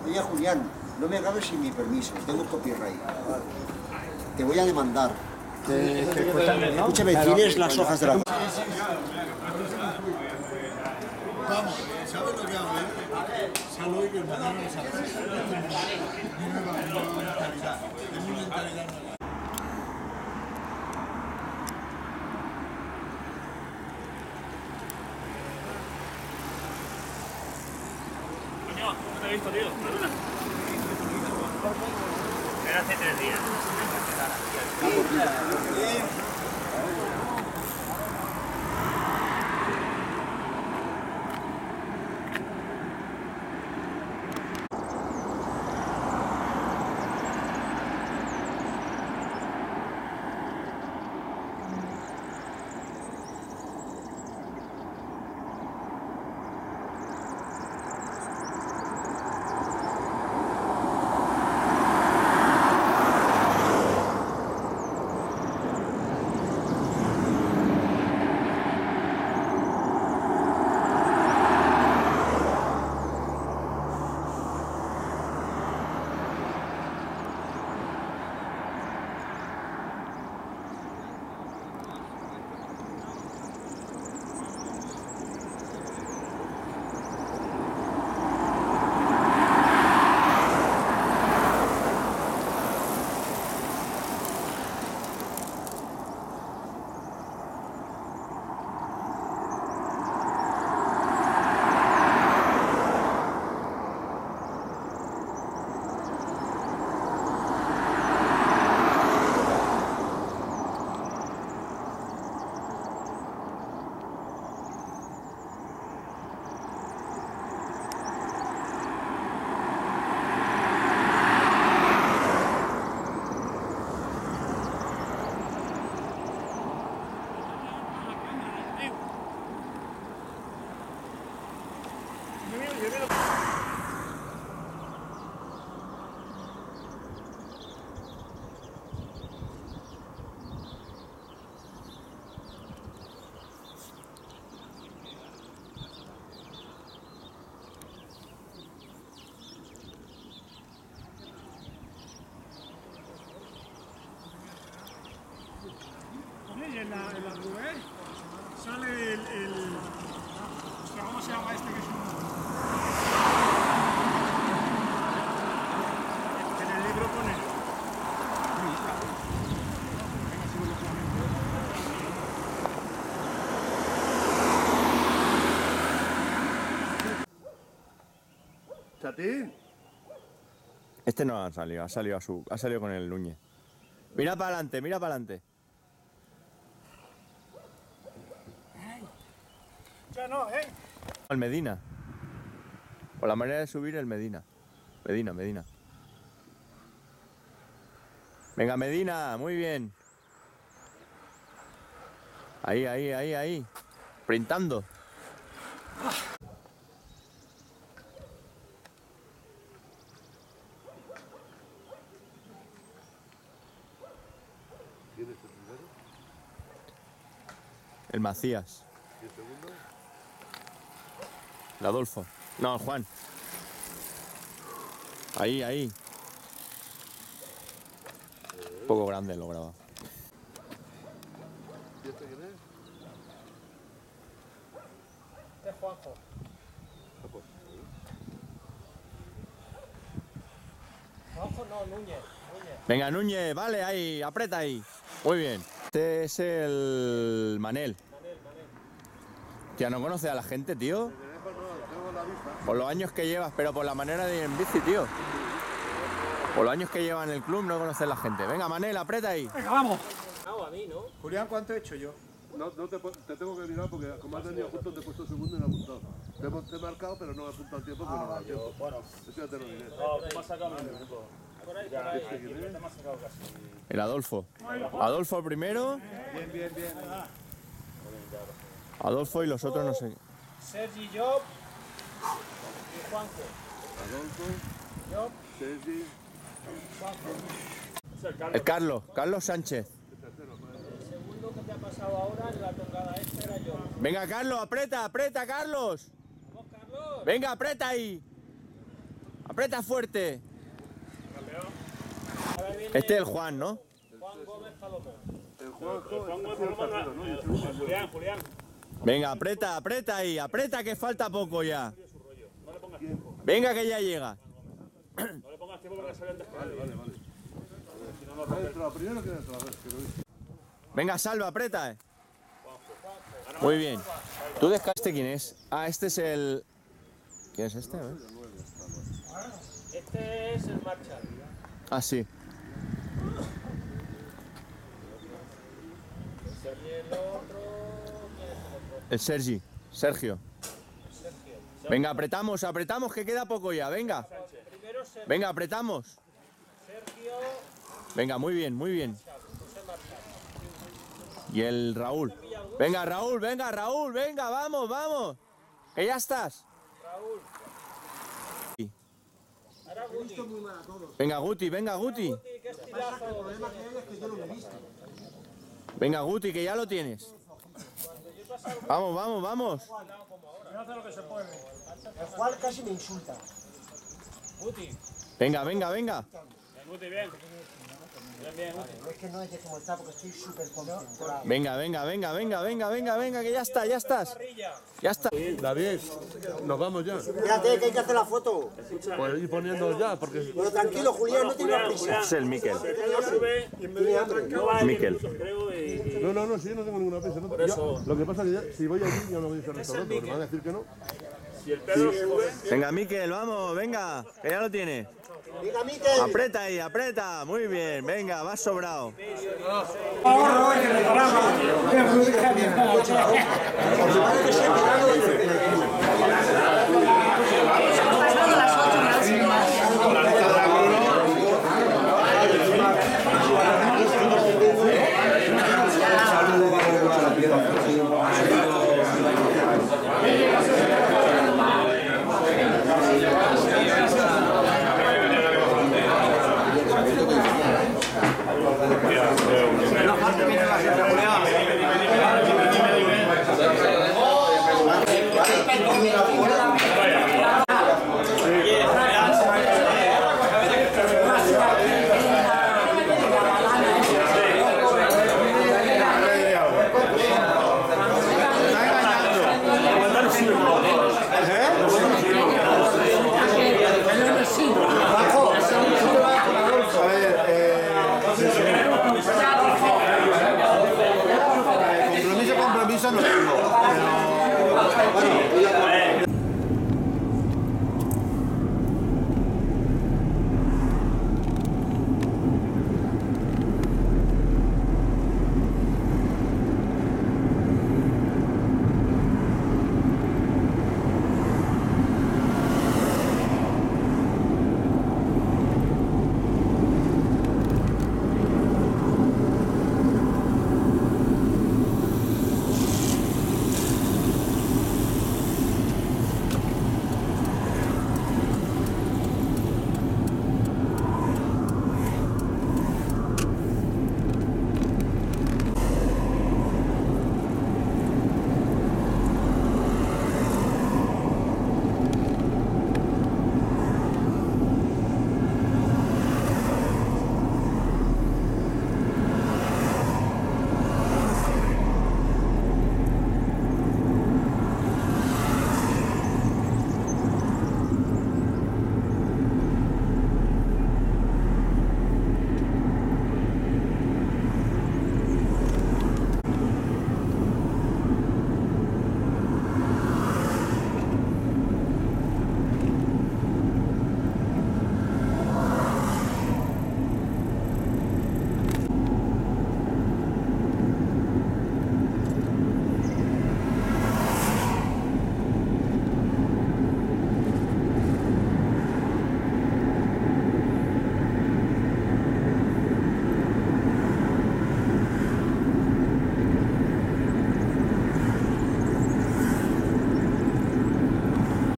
Oye, Julián, no me grabes sin mi permiso, tengo copyright. Te voy a demandar. Escúchame, ¿tienes las hojas de la... Vamos, ¿sabes lo que hago? Salud y que el mañana no sabe. Es mi mentalidad. No te he visto, tío. Era hace 3 días. Y en la Rubén sale el... Ostras, ¿cómo se llama este que es un...? En el libro pone... ¿Chatín? Este no ha salido, ha salido con el Núñez. Mira para adelante, mira para adelante. Ya no, El Medina. Por la manera de subir el Medina. Medina. Venga, Medina, muy bien. Ahí. Printando. ¿Quién es el primero? El Macías. ¿Y el segundo? El Adolfo. No, el Juan. Ahí. Un poco grande lo grabado. ¿Y este quién es? Este es Juanjo. Ah, pues. Juanjo no, Núñez. Venga, Núñez, vale, ahí, aprieta ahí. Muy bien. Este es el Manel. Tía, ¿no conoces a la gente, tío? De lejos no, tengo la vista. Por los años que llevas, pero por la manera de ir en bici, tío. Por los años que llevas en el club no conoces a la gente. Venga, Manel, aprieta ahí. Venga, vamos. Julián, ¿cuánto he hecho yo? No te tengo que mirar porque como has venido justo te he puesto segundo y no he apuntado. Te he marcado pero no he apuntado el tiempo porque no me da tiempo. Bueno, Eso ya te lo diré. no, tú me has sacado un minuto. Por ahí, te me has sacado casi. El Adolfo. Adolfo primero. Bien. Adolfo y los otros no sé. Sergi Job y Juanjo. Adolfo, Job, Sergi, El Carlos Sánchez. el segundo que te ha pasado ahora en la tongada esta era yo. Venga, Carlos, aprieta, Carlos. Vamos, Carlos. Venga, aprieta ahí. Aprieta fuerte. Este es el Juan, ¿no? Juan Gómez Salomón. El Juanjo Juan es Gómez el Salomón, tercero, ¿no? Julián, Julián. Venga, aprieta, aprieta ahí, aprieta que falta poco ya. No le pongas tiempo. Venga que ya llega. No le pongas tiempo porque salen después. Vale. Pero primero que dentro, a ver, que lo dice. Venga, Salva, aprieta. Muy bien. ¿Tú descaste quién es? Ah, este es el... ¿Quién es este? A ver. Este es el Marshall. Ah, sí. Y el otro... El Sergio. Venga, apretamos, apretamos, que queda poco ya, venga. Primero Sergio. Venga, apretamos. Venga, muy bien, muy bien. Y el Raúl. Venga, Raúl, venga, vamos, vamos. Que ya estás. Ahora Guti. Venga, Guti, venga, Guti. ¿Qué estilazo? El problema que hay es que yo no lo he visto. Venga, Guti, que ya lo tienes. Vamos, vamos, vamos. Se hace lo que se puede. El Juan casi me insulta. Guti. Venga, venga, venga. Bien, Guti, bien. Bien, Guti. No es que no es de cómo está porque estoy súper concentrado. Venga, venga, venga, venga, venga, venga, venga, que ya está, ya estás. Ya está. David, nos vamos ya. Espérate, que hay que hacer la foto. Pues ir poniendo ya, porque... Pero tranquilo, Julián, no tengas prisa. Es el Miquel. No sube, Tiene hambre. no va a Miquel. creo, y... No, sí, yo no tengo ninguna prisa. ¿no? eso. Lo que pasa es que ya, si voy allí, ya no voy a hacer restaurante, porque me van a decir que no. Si el perro sube... Venga, Miquel, vamos, venga, que ya lo tienes. Venga, Miquel. Aprieta ahí, aprieta. Muy bien, venga, vas sobrado. Porque parece que se ha quedado